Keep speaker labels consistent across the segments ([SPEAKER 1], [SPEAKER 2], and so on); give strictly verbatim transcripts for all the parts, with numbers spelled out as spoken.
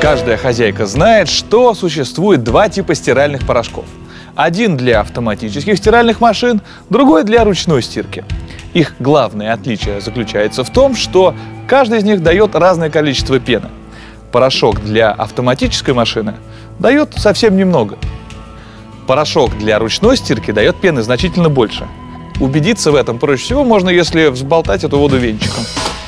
[SPEAKER 1] Каждая хозяйка знает, что существует два типа стиральных порошков. Один для автоматических стиральных машин, другой для ручной стирки. Их главное отличие заключается в том, что каждый из них дает разное количество пены. Порошок для автоматической машины дает совсем немного. Порошок для ручной стирки дает пены значительно больше. Убедиться в этом проще всего можно, если взболтать эту воду венчиком.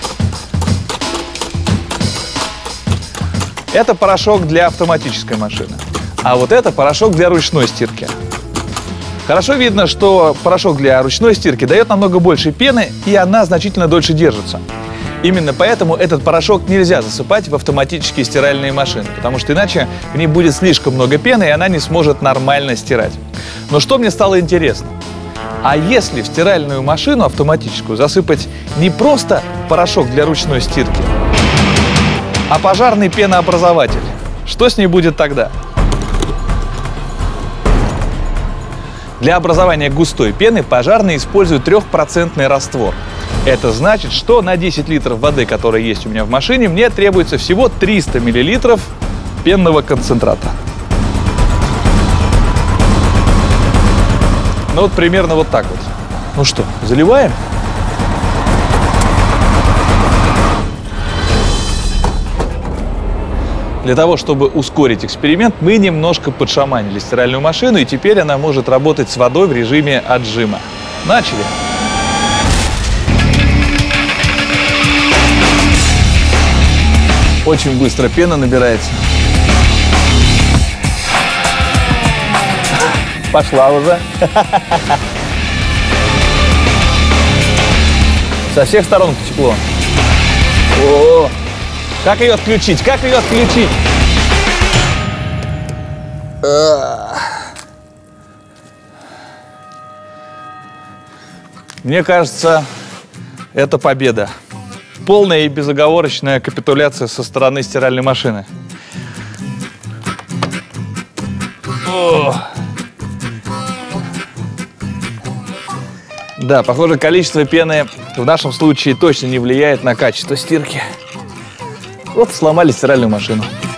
[SPEAKER 1] Это порошок для автоматической машины, а вот это порошок для ручной стирки. Хорошо видно, что порошок для ручной стирки дает намного больше пены, и она значительно дольше держится. Именно поэтому этот порошок нельзя засыпать в автоматические стиральные машины, потому что иначе в ней будет слишком много пены, и она не сможет нормально стирать. Но что мне стало интересно? А если в стиральную машину автоматическую засыпать не просто порошок для ручной стирки, а пожарный пенообразователь, что с ней будет тогда? Для образования густой пены пожарные используют трехпроцентный раствор. Это значит, что на десять литров воды, которая есть у меня в машине, мне требуется всего триста миллилитров пенного концентрата. Ну вот примерно вот так вот. Ну что, заливаем? Для того, чтобы ускорить эксперимент, мы немножко подшаманили стиральную машину, и теперь она может работать с водой в режиме отжима. Начали! Очень быстро пена набирается. Пошла уже. Со всех сторон потекло. О, как ее отключить? Как ее отключить? Мне кажется, это победа. Полная и безоговорочная капитуляция со стороны стиральной машины. О. Да, похоже, количество пены в нашем случае точно не влияет на качество стирки. Вот сломали стиральную машину.